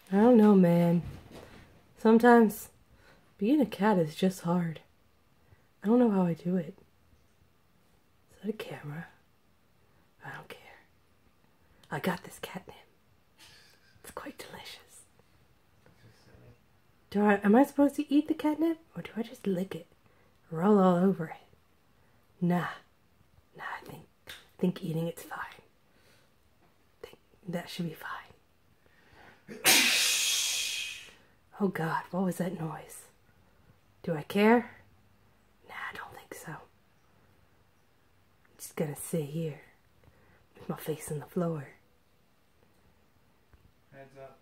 I don't know, man. Sometimes being a cat is just hard. I don't know how I do it. Is that a camera? I don't care. I got this catnip. It's quite delicious. Am I supposed to eat the catnip? Or do I just lick it? Roll all over it? Nah. I think eating it's fine. I think that should be fine. Oh God, what was that noise? Do I care? Nah, I don't think so. I'm just gonna sit here with my face on the floor. Heads up.